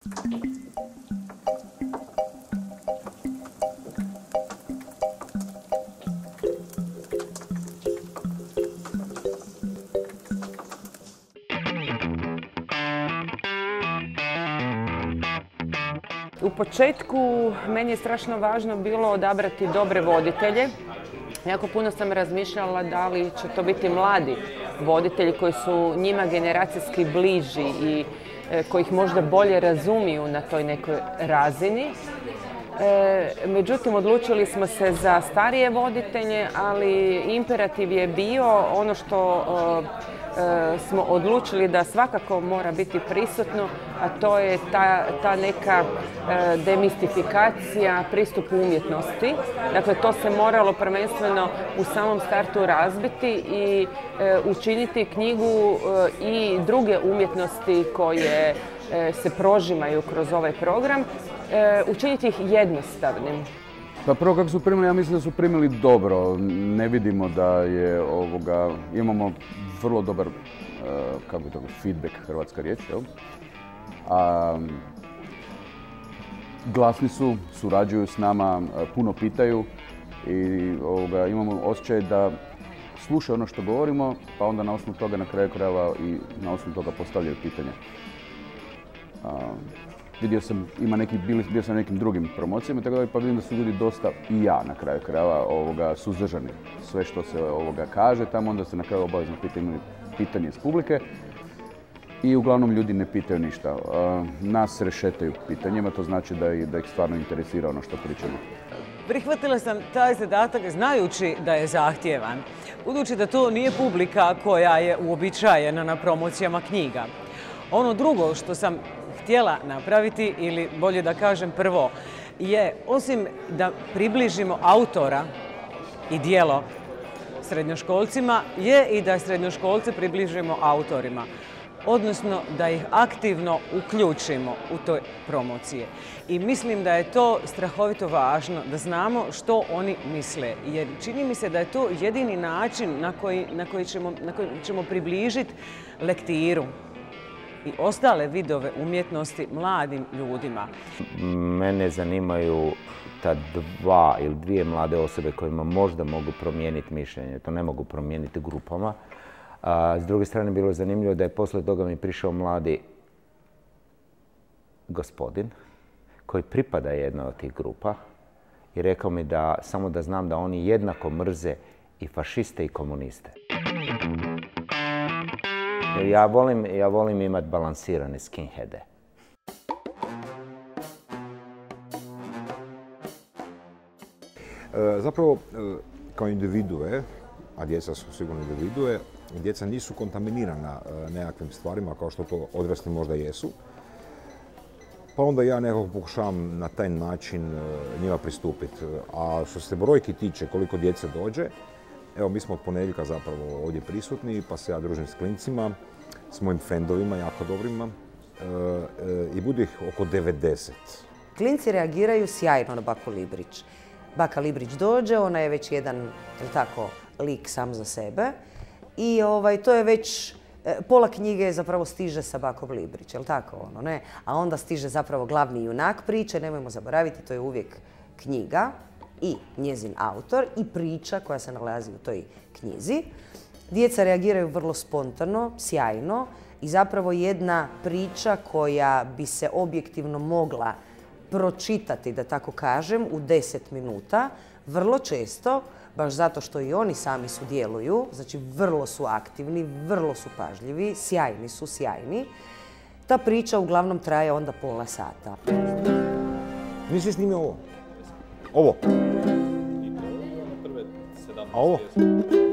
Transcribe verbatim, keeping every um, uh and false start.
U početku meni je strašno važno bilo odabrati dobre voditelje. Jako puno sam razmišljala da li će to biti mladi voditelji koji su njima generacijski bliži i e, koji ih možda bolje razumiju na toj nekoj razini. E, međutim, odlučili smo se za starije voditelje, ali imperativ je bio ono što e, smo odlučili da svakako mora biti prisutno, a to je ta, ta neka e, demistifikacija pristupu umjetnosti. Dakle, to se moralo prvenstveno u samom startu razbiti i e, učiniti knjigu e, i druge umjetnosti koje e, se prožimaju kroz ovaj program, e, učiniti ih jednostavnim. Pa prvo kako su primili, ja mislim da su primili dobro. Ne vidimo da je ovoga, imamo vrlo dobar, kako je to, feedback, hrvatska riječ, jel? A, glasni su, surađuju s nama, puno pitaju i ovoga, imamo osjećaj da slušaju ono što govorimo, pa onda na osnovu toga na kraju krajeva i na osnovu toga postavljaju pitanja. A, Vidio sam, ima neki, bio sam na nekim drugim promocijama, tako da pa vidim da su ljudi dosta, i ja na kraju krajeva, ovoga, suzdržani. Sve što se ovoga kaže tamo, onda se na kraju obavezno pitanje, pitanje iz publike i uglavnom ljudi ne pitaju ništa. Nas rešetaju pitanjima, to znači da, da ih stvarno interesira ono što pričamo. Prihvatila sam taj zadatak znajući da je zahtjevan, budući da to nije publika koja je uobičajena na promocijama knjiga. Ono drugo što sam htjela napraviti, ili bolje da kažem prvo, je osim da približimo autora i djelo srednjoškolcima, je i da srednjoškolce približimo autorima. Odnosno da ih aktivno uključimo u toj promocije. I mislim da je to strahovito važno, da znamo što oni misle. Jer čini mi se da je to jedini način na koji, na koji ćemo, na koji ćemo približiti lektiru i ostale vidove umjetnosti mladim ljudima. Mene zanimaju ta dva ili dvije mlade osobe kojima možda mogu promijeniti mišljenje. To ne mogu promijeniti grupama. A s druge strane, bilo je zanimljivo da je posle toga mi prišao mladi gospodin koji pripada jednoj od tih grupa i rekao mi da samo da znam da oni jednako mrze i fašiste i komuniste. Ja volim, ja volim imati balansirane skinheade. Zapravo, kao individue, a djeca su sigurno individue, djeca nisu kontaminirana nekakvim stvarima kao što to odrasli možda jesu. Pa onda ja nekako pokušavam na taj način njima pristupiti. A što se brojki tiče koliko djece dođe, evo mi smo od ponedjeljka zapravo ovdje prisutni, pa se ja družim s klincima, s mojim frendovima, jako dobrima, i bude ih oko devedeset. Klinci reagiraju sjajno na Baku Librić. Baka Librić dođe, ona je već jedan, tako, lik sam za sebe i ovaj, to je već, pola knjige zapravo stiže sa Bakom Librić, jel tako ono, ne? A onda stiže zapravo glavni junak priče, nemojmo zaboraviti, to je uvijek knjiga i njezin autor i priča koja se nalazi u toj knjizi. Djeca reagiraju vrlo spontano, sjajno i zapravo jedna priča koja bi se objektivno mogla pročitati, da tako kažem, u deset minuta, vrlo često, baš zato što i oni sami sudjeluju, znači vrlo su aktivni, vrlo su pažljivi, sjajni su, sjajni. Ta priča uglavnom traje onda pola sata. Nisi snimio ovo? Ovo? A ovo?